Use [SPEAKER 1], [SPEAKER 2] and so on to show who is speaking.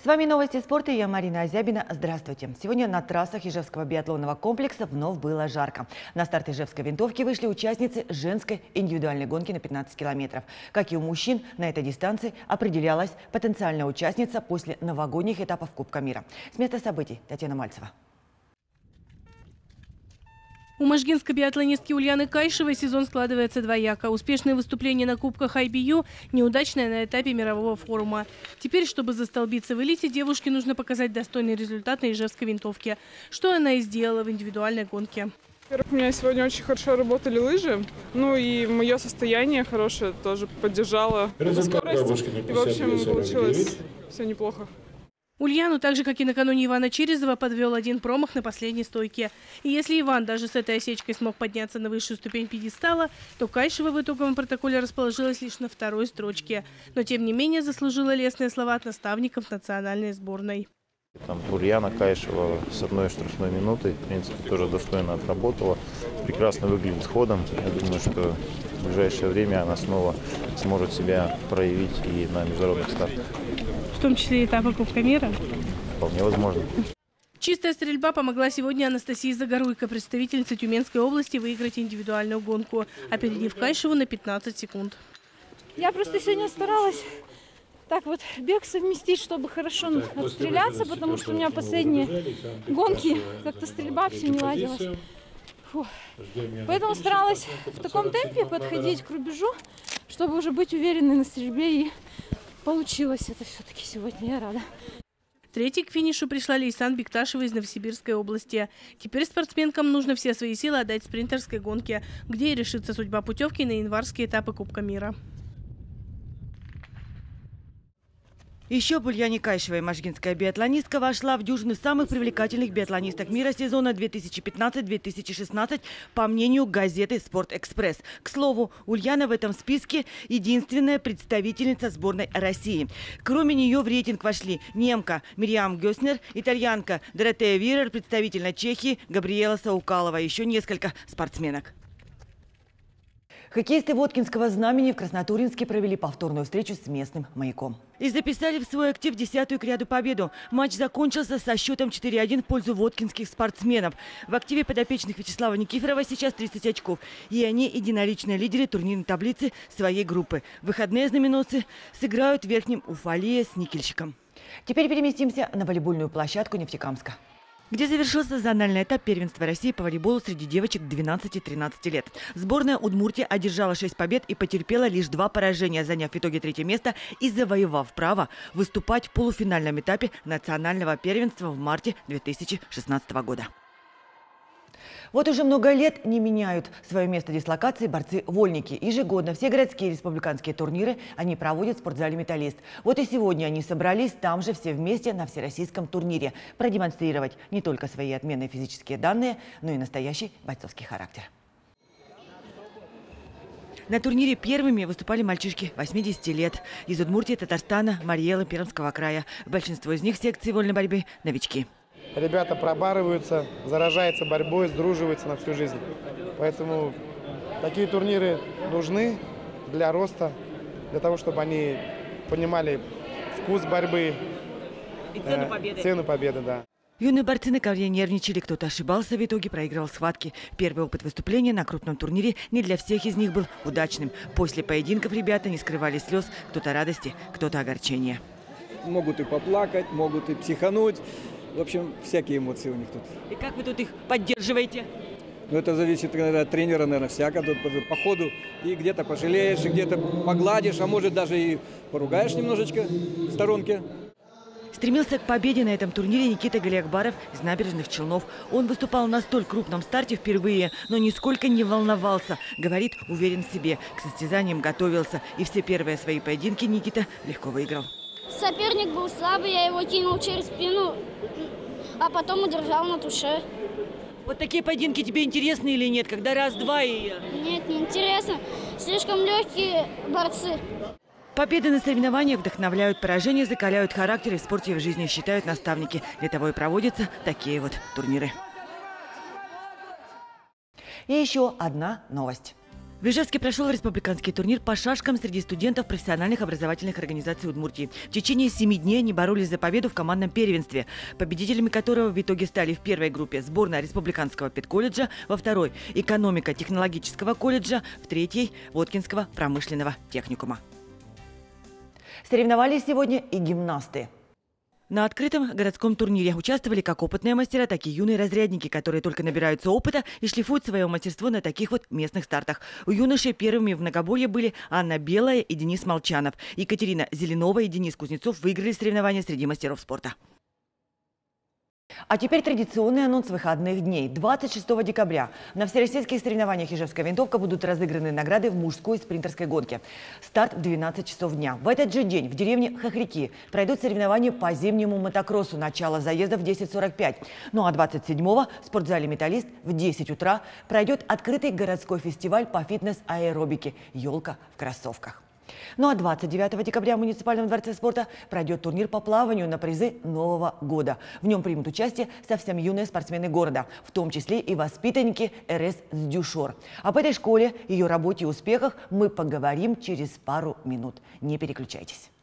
[SPEAKER 1] С вами новости спорта, и я Марина Азябина. Здравствуйте. Сегодня на трассах Ижевского биатлонного комплекса вновь было жарко. На старт Ижевской винтовки вышли участницы женской индивидуальной гонки на 15 километров. Как и у мужчин, на этой дистанции определялась потенциальная участница после новогодних этапов Кубка мира. С места событий Татьяна Мальцева.
[SPEAKER 2] У можгинской биатлонистки Ульяны Кайшевой сезон складывается двояко. Успешное выступление на Кубках IBU, неудачное на этапе мирового форума. Теперь, чтобы застолбиться в элите, девушке нужно показать достойный результат на ижевской винтовке, что она и сделала в индивидуальной гонке.
[SPEAKER 3] Во-первых, у меня сегодня очень хорошо работали лыжи, ну и мое состояние хорошее тоже поддержало скорость. И, в общем, получилось все неплохо.
[SPEAKER 2] Ульяну, так же как и накануне Ивана Черезова, подвел один промах на последней стойке. И если Иван даже с этой осечкой смог подняться на высшую ступень пьедестала, то Кайшева в итоговом протоколе расположилась лишь на второй строчке. Но тем не менее заслужила лестные слова от наставников национальной сборной.
[SPEAKER 4] Там Ульяна Кайшева с одной штрафной минутой, в принципе, тоже достойно отработала. Прекрасно выглядит ходом. Я думаю, что в ближайшее время она снова сможет себя проявить и на международных стартах.
[SPEAKER 2] В том числе этапы Кубка мира?
[SPEAKER 4] Вполне возможно.
[SPEAKER 2] Чистая стрельба помогла сегодня Анастасии Загоруйко, представительнице Тюменской области, выиграть индивидуальную гонку, опередив Кайшеву на 15 секунд.
[SPEAKER 5] Я просто сегодня старалась так вот бег совместить, чтобы хорошо отстреляться, потому что у меня последние гонки как-то стрельба все не ладилась. Фу. Поэтому старалась в таком темпе подходить к рубежу, чтобы уже быть уверенной на стрельбе, и получилось это все-таки сегодня, я рада.
[SPEAKER 2] Третьей к финишу пришла Лейсан Бекташева из Новосибирской области. Теперь спортсменкам нужно все свои силы отдать спринтерской гонке, где и решится судьба путевки на январские этапы Кубка мира.
[SPEAKER 1] Еще об Ульяне Кайшевой можгинская биатлонистка вошла в дюжину самых привлекательных биатлонисток мира сезона 2015-2016 по мнению газеты «Спорт-Экспресс». К слову, Ульяна в этом списке единственная представительница сборной России. Кроме нее в рейтинг вошли немка Мириам Гёснер, итальянка Доротея Вирер, представительница Чехии Габриэла Саукалова и еще несколько спортсменок. Хоккеисты Воткинского знамени в Краснотурьинске провели повторную встречу с местным «Маяком» и записали в свой актив 10-ю к ряду победу. Матч закончился со счетом 4-1 в пользу воткинских спортсменов. В активе подопечных Вячеслава Никифорова сейчас 30 очков. И они единоличные лидеры турнирной таблицы своей группы. В выходные знаменосцы сыграют в Верхнем Уфалее с Никельщиком. Теперь переместимся на волейбольную площадку Нефтекамска, где завершился зональный этап первенства России по волейболу среди девочек 12-13 лет. Сборная Удмуртии одержала 6 побед и потерпела лишь 2 поражения, заняв в итоге 3-е место и завоевав право выступать в полуфинальном этапе национального первенства в марте 2016 года. Вот уже много лет не меняют свое место дислокации борцы-вольники. Ежегодно все городские и республиканские турниры они проводят в спортзале «Металлист». Вот и сегодня они собрались там же все вместе на всероссийском турнире продемонстрировать не только свои отменные физические данные, но и настоящий бойцовский характер. На турнире первыми выступали мальчишки 80 лет из Удмуртии, Татарстана, Марьелы, Пермского края. Большинство из них в секции вольной борьбы – новички.
[SPEAKER 6] Ребята пробарываются, заражаются борьбой, сдруживаются на всю жизнь. Поэтому такие турниры нужны для роста, для того, чтобы они понимали вкус борьбы
[SPEAKER 1] и цену победы.
[SPEAKER 6] Цену победы, да.
[SPEAKER 1] Юные борцы на ковре нервничали, кто-то ошибался, в итоге проигрывал схватки. Первый опыт выступления на крупном турнире не для всех из них был удачным. После поединков ребята не скрывали слез, кто-то радости, кто-то огорчения.
[SPEAKER 7] Могут и поплакать, могут и психануть. В общем, всякие эмоции у них тут.
[SPEAKER 1] И как вы тут их поддерживаете?
[SPEAKER 7] Ну, это зависит от тренера, наверное, всяко. Тут по ходу и где-то пожалеешь, и где-то погладишь, а может даже и поругаешь немножечко в сторонке.
[SPEAKER 1] Стремился к победе на этом турнире Никита Галиакбаров из Набережных Челнов. Он выступал на столь крупном старте впервые, но нисколько не волновался. Говорит, уверен в себе. К состязаниям готовился. И все первые свои поединки Никита легко выиграл.
[SPEAKER 8] Соперник был слабый, я его кинул через спину, а потом удержал на туше.
[SPEAKER 1] Вот такие поединки тебе интересны или нет? Когда раз-два и...
[SPEAKER 8] Нет, не интересно. Слишком легкие борцы.
[SPEAKER 1] Победы на соревнованиях вдохновляют, поражения закаляют характер и в спорте и в жизни, считают наставники. Для того и проводятся такие вот турниры. И еще одна новость. В Ижевске прошел республиканский турнир по шашкам среди студентов профессиональных образовательных организаций Удмуртии. В течение 7 дней они боролись за победу в командном первенстве, победителями которого в итоге стали в первой группе сборная Республиканского педколледжа, во второй – экономико-технологического колледжа, в третьей – Воткинского промышленного техникума. Соревновались сегодня и гимнасты. На открытом городском турнире участвовали как опытные мастера, так и юные разрядники, которые только набираются опыта и шлифуют свое мастерство на таких вот местных стартах. У юношей первыми в многоборье были Анна Белая и Денис Молчанов. Екатерина Зеленова и Денис Кузнецов выиграли соревнования среди мастеров спорта. А теперь традиционный анонс выходных дней. 26 декабря на всероссийских соревнованиях «Ижевская винтовка» будут разыграны награды в мужской спринтерской гонке. Старт в 12 часов дня. В этот же день в деревне Хохряки пройдут соревнования по зимнему мотокроссу. Начало заезда в 10:45. Ну а 27-го в спортзале «Металлист» в 10 утра пройдет открытый городской фестиваль по фитнес-аэробике «Елка в кроссовках». Ну а 29 декабря в муниципальном дворце спорта пройдет турнир по плаванию на призы Нового года. В нем примут участие совсем юные спортсмены города, в том числе и воспитанники РС «Сдюшор». Об этой школе, ее работе и успехах мы поговорим через пару минут. Не переключайтесь.